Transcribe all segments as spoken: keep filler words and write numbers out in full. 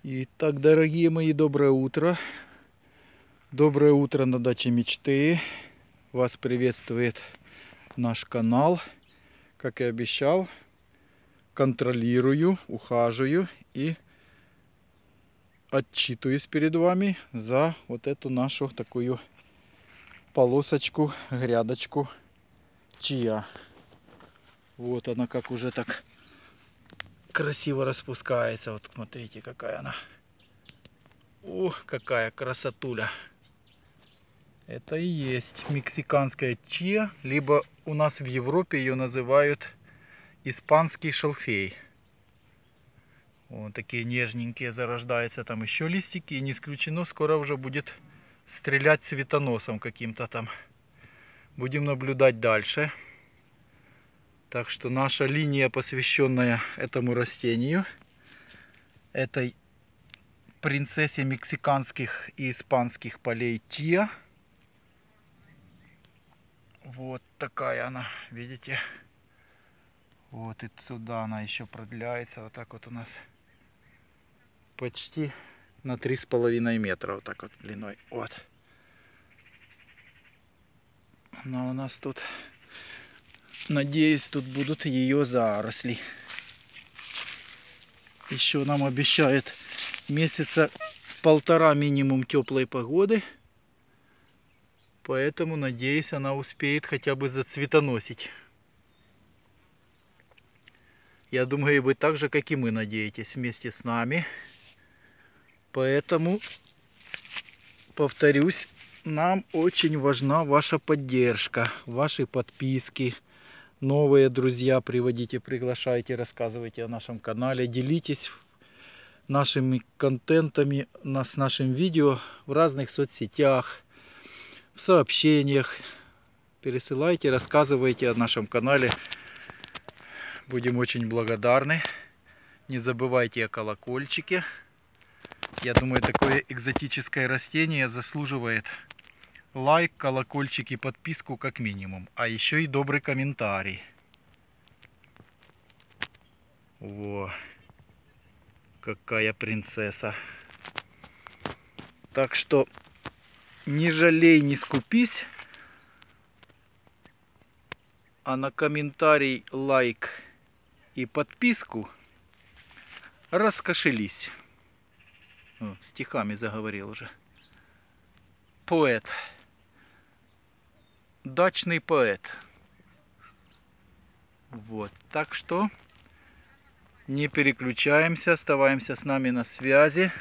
Итак, дорогие мои, доброе утро. Доброе утро на даче мечты. Вас приветствует наш канал. Как и обещал, контролирую, ухаживаю и отчитываюсь перед вами за вот эту нашу такую полосочку, грядочку чиа. Вот она как уже так красиво распускается. Вот смотрите, какая она. Ух, какая красотуля. Это и есть мексиканская чиа, либо у нас в Европе ее называют испанский шалфей. Вот такие нежненькие зарождаются там еще листики, и не исключено, скоро уже будет стрелять цветоносом каким-то там. Будем наблюдать дальше. Так что наша линия, посвященная этому растению, этой принцессе мексиканских и испанских полей чиа. Вот такая она, видите? Вот и сюда она еще продляется. Вот так вот у нас почти на три с половиной метра. Вот так вот длиной. Вот. Но у нас тут, надеюсь, тут будут ее заросли. Еще нам обещают месяца полтора минимум теплой погоды. Поэтому, надеюсь, она успеет хотя бы зацветоносить. Я думаю, и вы так же, как и мы, надеетесь вместе с нами. Поэтому, повторюсь, нам очень важна ваша поддержка, ваши подписки. Новые друзья приводите, приглашайте, рассказывайте о нашем канале. Делитесь нашими контентами, с нашим видео в разных соцсетях, в сообщениях. Пересылайте, рассказывайте о нашем канале. Будем очень благодарны. Не забывайте о колокольчике. Я думаю, такое экзотическое растение заслуживает лайк, колокольчик и подписку как минимум. А еще и добрый комментарий. Во, какая принцесса. Так что не жалей, не скупись. А на комментарий, лайк и подписку раскошелись. О, стихами заговорил уже. Поэт. Дачный поэт. Вот. Так что не переключаемся, оставаемся с нами на связи.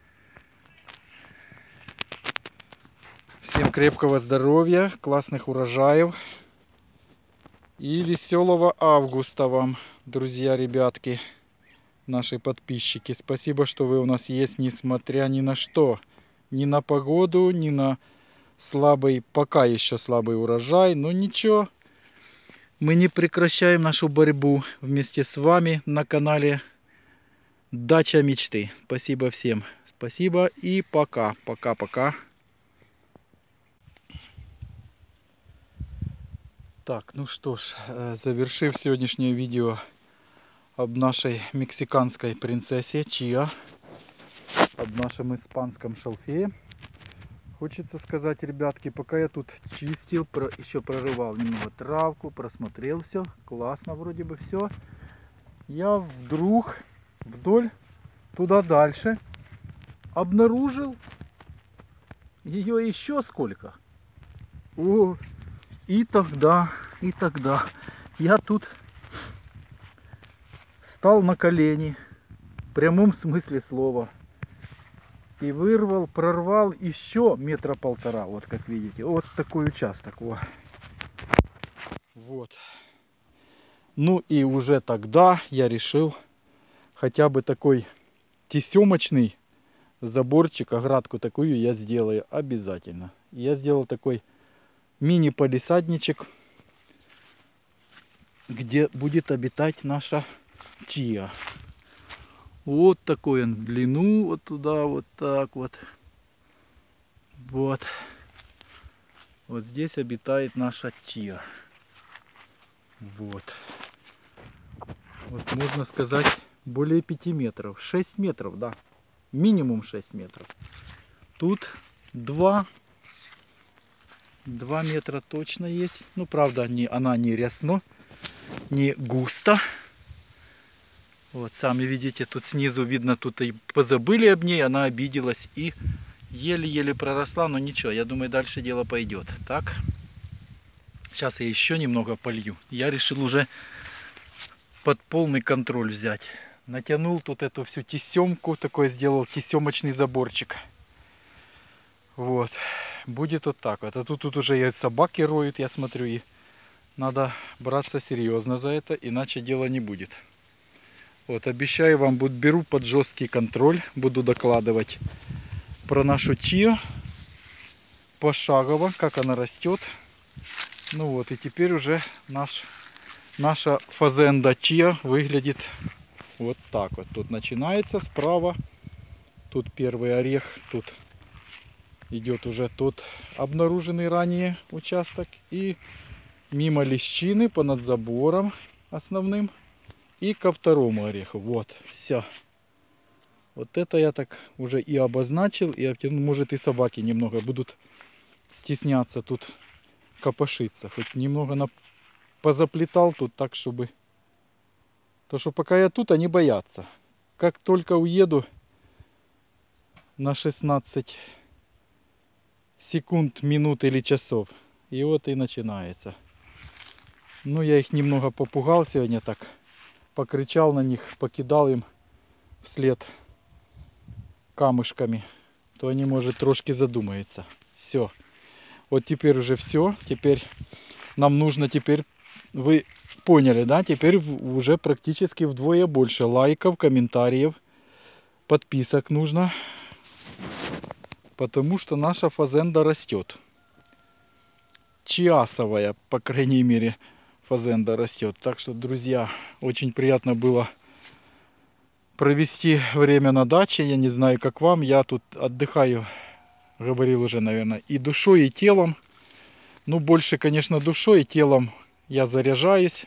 Всем крепкого здоровья, классных урожаев и веселого августа вам, друзья, ребятки, наши подписчики. Спасибо, что вы у нас есть, несмотря ни на что. Ни на погоду, ни на слабый, пока еще слабый урожай. Но ничего, мы не прекращаем нашу борьбу вместе с вами на канале Дача Мечты. Спасибо всем. Спасибо и пока. Пока-пока. Так, ну что ж, завершив сегодняшнее видео об нашей мексиканской принцессе чиа, об нашем испанском шалфее, хочется сказать, ребятки, пока я тут чистил, про, еще прорывал немного травку, просмотрел все, классно вроде бы все, я вдруг вдоль туда дальше обнаружил ее еще сколько. О, и тогда, и тогда я тут стал на колени, в прямом смысле слова, и вырвал, прорвал еще метра полтора, вот как видите, вот такой участок. Вот. Вот. Ну и уже тогда я решил хотя бы такой тесемочный заборчик, оградку такую я сделаю обязательно. Я сделал такой мини-палисадничек, где будет обитать наша чиа. Вот такой он, длину, вот туда, вот так вот. Вот. Вот здесь обитает наша чиа. Вот. Вот можно сказать, более пяти метров. шесть метров, да. Минимум шесть метров. Тут два. два метра точно есть. Ну, правда, не, она не рясно, не густо. Вот, сами видите, тут снизу видно, тут и позабыли об ней, она обиделась и еле-еле проросла, но ничего, я думаю, дальше дело пойдет. Так, сейчас я еще немного полью. Я решил уже под полный контроль взять. Натянул тут эту всю тесемку, такой сделал тесемочный заборчик. Вот, будет вот так вот. А тут, тут уже и собаки роют, я смотрю, и надо браться серьезно за это, иначе дела не будет. Вот, обещаю вам, буду, беру под жесткий контроль, буду докладывать про нашу чиа пошагово, как она растет. Ну вот, и теперь уже наш, наша фазенда чиа выглядит вот так вот. Тут начинается справа, тут первый орех, тут идет уже тот обнаруженный ранее участок. И мимо лещины, понад забором основным. И ко второму ореху. Вот, все. Вот это я так уже и обозначил, и обтянул. Может, и собаки немного будут стесняться тут копошиться. Хоть немного на... позаплетал тут так, чтобы... То, что пока я тут, они боятся. Как только уеду на шестнадцать секунд, минут или часов, и вот и начинается. Ну, я их немного попугал сегодня так. Покричал на них, покидал им вслед камушками, то они, может, трошки задумаются. Все. Вот теперь уже все. Теперь нам нужно теперь, вы поняли, да? Теперь уже практически вдвое больше лайков, комментариев, подписок нужно. Потому что наша фазенда растет. Чиасовая, по крайней мере, фазенда растет. Так что, друзья, очень приятно было провести время на даче. Я не знаю, как вам. Я тут отдыхаю, говорил уже, наверное, и душой, и телом. Ну, больше, конечно, душой и телом я заряжаюсь.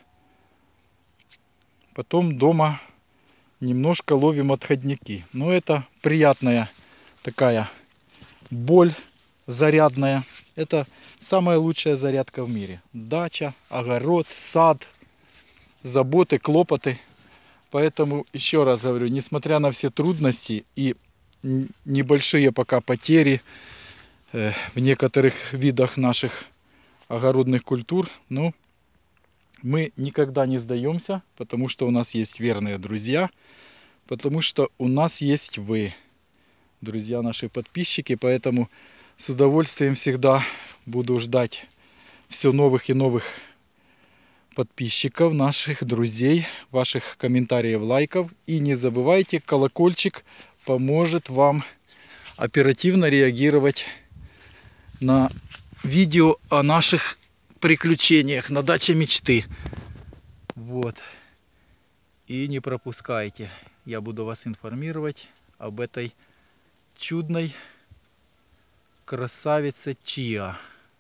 Потом дома немножко ловим отходники. Но это приятная такая боль зарядная. Это самая лучшая зарядка в мире. Дача, огород, сад, заботы, клопоты. Поэтому еще раз говорю, несмотря на все трудности и небольшие пока потери э, в некоторых видах наших огородных культур, ну, мы никогда не сдаемся, потому что у нас есть верные друзья, потому что у нас есть вы, друзья, наши подписчики. Поэтому с удовольствием всегда буду ждать все новых и новых подписчиков, наших друзей, ваших комментариев, лайков. И не забывайте, колокольчик поможет вам оперативно реагировать на видео о наших приключениях на даче мечты. Вот. И не пропускайте. Я буду вас информировать об этой чудной красавице чиа.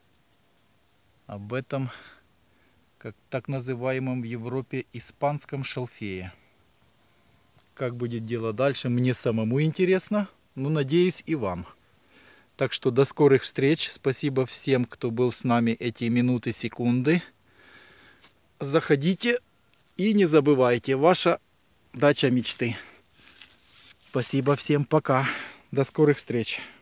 Об этом, как так называемом в Европе, испанском шалфее. Как будет дело дальше, мне самому интересно, но надеюсь и вам. Так что до скорых встреч. Спасибо всем, кто был с нами эти минуты, секунды. Заходите и не забывайте, ваша дача мечты. Спасибо всем, пока. До скорых встреч.